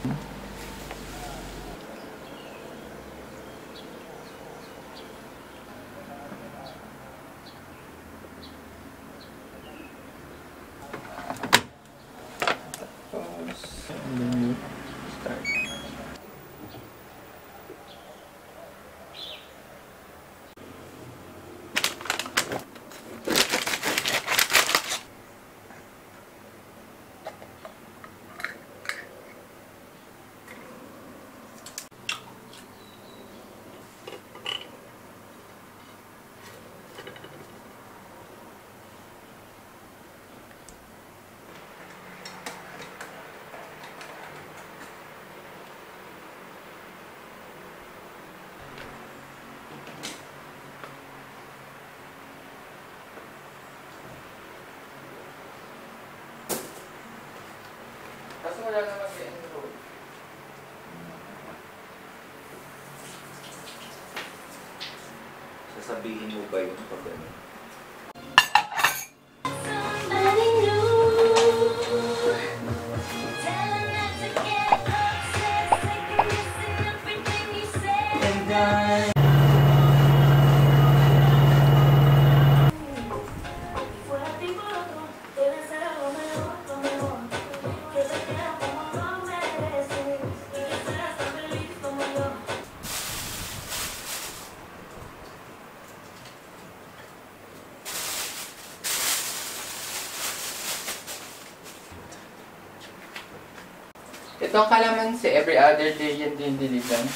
And then you start. Kaso wala naman si enroll. Sasabihin mo ba yun pag ano? Itong kalamansi, every other day yan din diligan.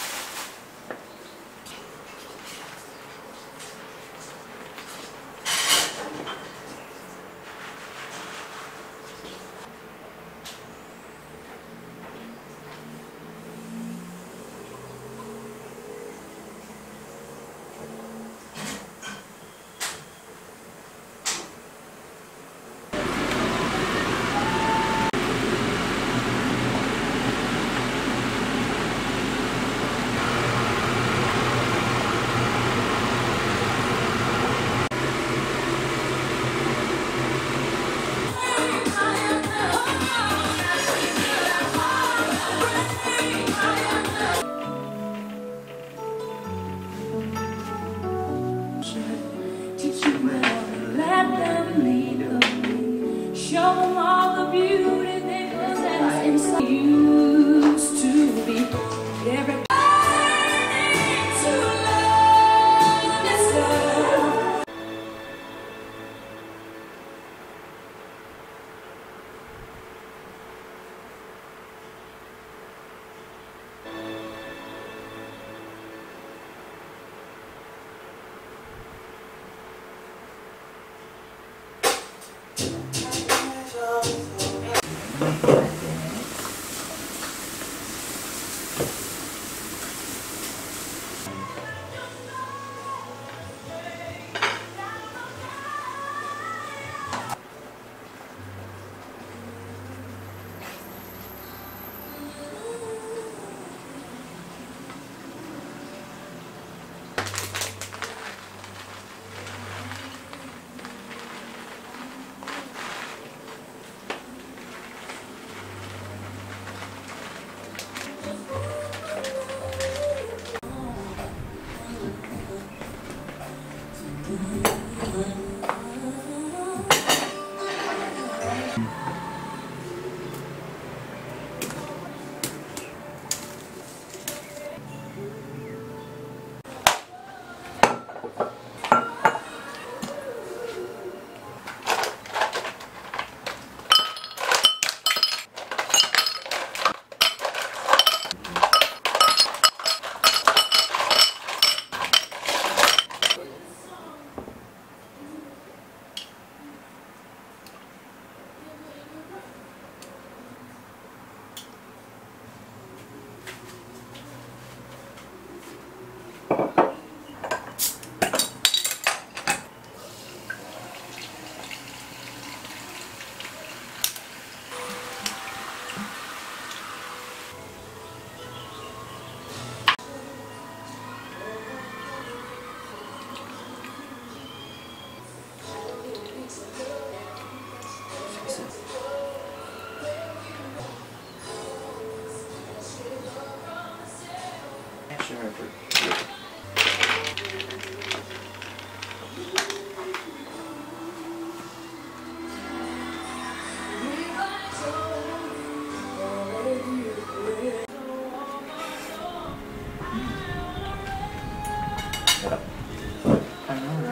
Teach you well, let them lead the way. Show them all the beauty they possess inside. Used to be everybody to love this girl. tissue paper. Sarap. Ano nga?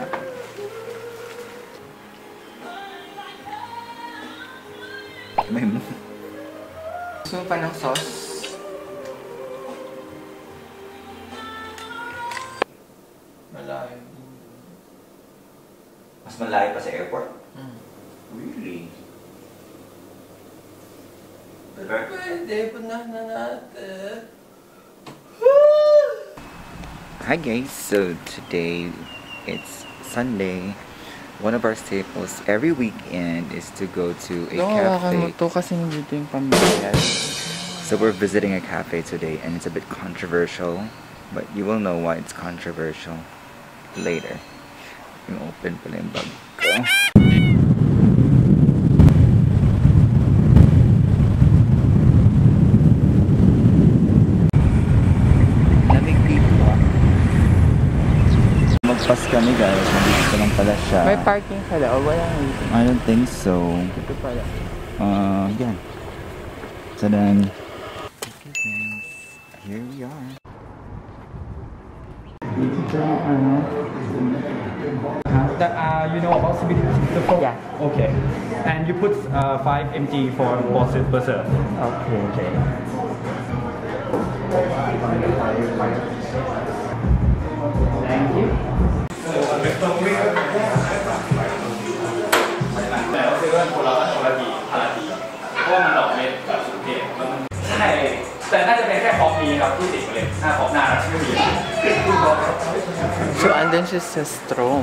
May mo. Gusto mo pa ng sauce? Malayo. Mas malayo pa sa airport? Hmm. Really? Pwede, punahan na natin. Hi guys, so today it's Sunday. One of our staples every weekend is to go to a cafe. to kasi nandito yung pamilya. So we're visiting a cafe today and it's a bit controversial, but you will know why it's controversial later. Yung open pala yung bag ko. Daming people. Magpas kami guys, nandito lang pala siya. May parking sa loob, walang waiting. I don't think so. Ito pala. Yan. So then, okay guys, here we are. Ito yung ano. You know about CBD? The phone? Yeah. Okay. And you put 5 mg for bosses per serve. Okay. Okay. Thank you. เพราะว่ามันดอกเม็ดกับสุเกตใช่แต่น่าจะเป็นแค่คอปนี้ครับที่ติดมาเลยหน้าคอปหน้าไม่มี So, andun siya sa straw.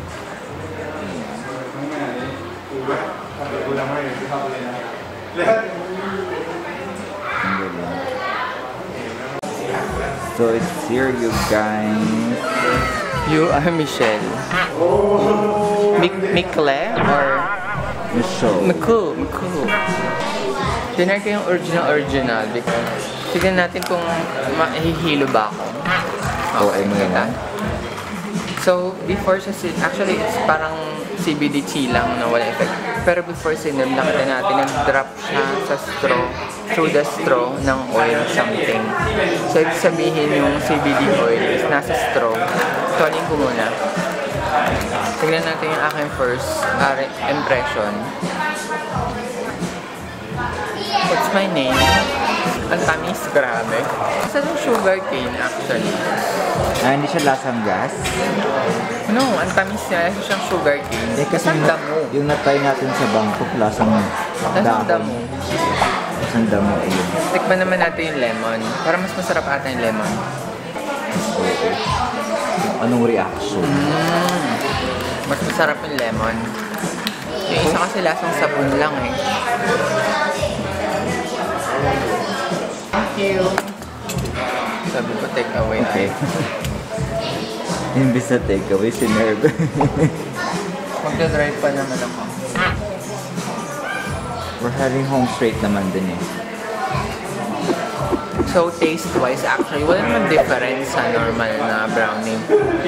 So it's here, you guys. You are Michelle. Mikle or Michelle. Miku. Tinry ko yung original because tignan natin kung mahihilo ba ako. Okay, mo yan, ha? So, before siya, actually, it's parang CBD tea lang na wala effect. Pero before sinom, nakita natin, nag-drop siya sa straw, through the straw ng oil something. So, ibig sabihin yung CBD oil is nasa straw. Tuwanin ko muna. Tignan natin yung aking first impression. What's my name? Ang tamis, grabe. Isa yung sugar cane actually. Hindi siya lasang gas. No, ang tamis niya. Isa siyang sugar cane. Kasi Lasang damo. yung natry natin sa Bangkok, lasang Lasang damo. Lasang damo, ayun. Tikman naman natin yung lemon. Para mas masarap ata yung lemon. Oo. Anong reaction? Mas masarap yung lemon. Yung isa kasi lasang sabon lang eh. Thank you. Sabi ko take away. Okay. Imbis na takeaway, sinerve. Magdadrive pa naman ako. We're heading home straight naman din eh. So, taste-wise, actually, wala naman difference sa normal na brownie.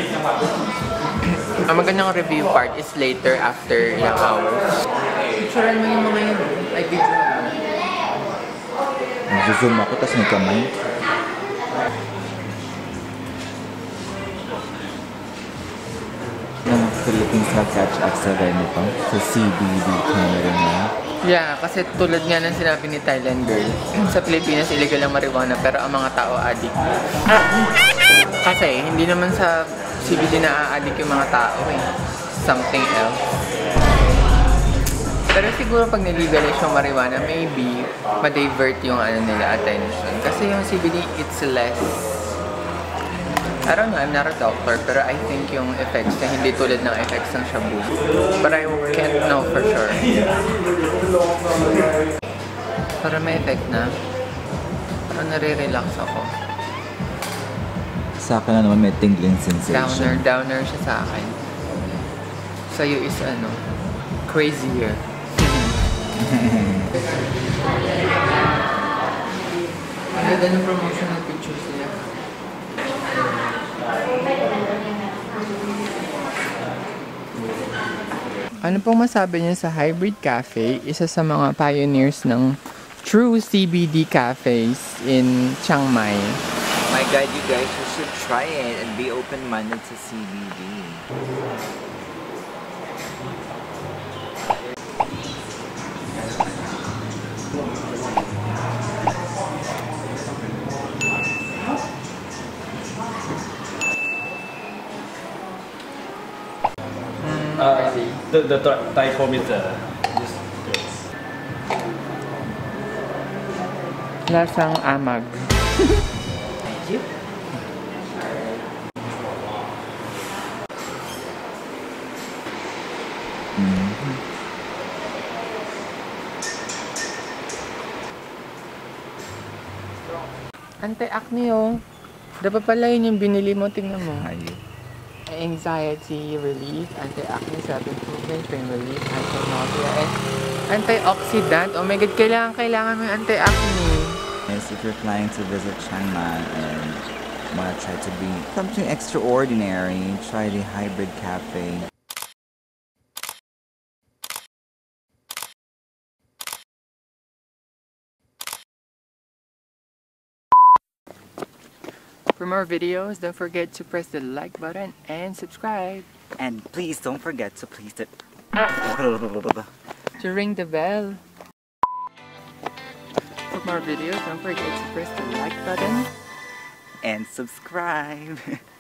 Ang magandang review part is later after ilang hours. Picturean mo yung mga yun. Ay, video mo. Nag-zoom ako, tapos may kamay. Ng Philippines mag-catch up sa ganito. Sa CBD Canada na. Yeah, kasi tulad nga ng sinabi ni Thailand girl, sa Pilipinas illegal ang marijuana pero ang mga tao addict. Kasi hindi naman sa CBD na a-addict yung mga tao eh. Something else. Pero siguro pag nilegalize yung marijuana, maybe ma-divert yung ano nila attention. Kasi yung CBD, it's less. I don't know, I'm not a doctor, pero I think yung effects na hindi tulad ng effects ng shabu. But I can't know for sure. Para may effect na. Parang nare-relax ako. Sa akin na naman may tingling sensation. Downer siya sa akin. Sa'yo is ano, crazier. Ang ganda ng promotional pictures nila. Ano pong masabi niyo sa Hybrid Cafe? Isa sa mga pioneers ng true CBD cafes in Chiang Mai. My God, you guys, you should try it and be open-minded to CBD. The dichometer. Lasang amag. Thank you. Anti-acne oh. Dapat pala yun yung binili mo, tingnan mo. Ayun. Anxiety relief, anti-acne, sweat improvement, pain relief, anti-nausea, and antioxidant. Oh my God, kailangan mo yung anti-acne. Yes, if you're planning to visit Chiang Mai and wanna try to be something extraordinary, try the Hybrid Cafe. For more videos, don't forget to press the like button and subscribe. And please don't forget to please it. To ring the bell. For more videos, don't forget to press the like button. And subscribe.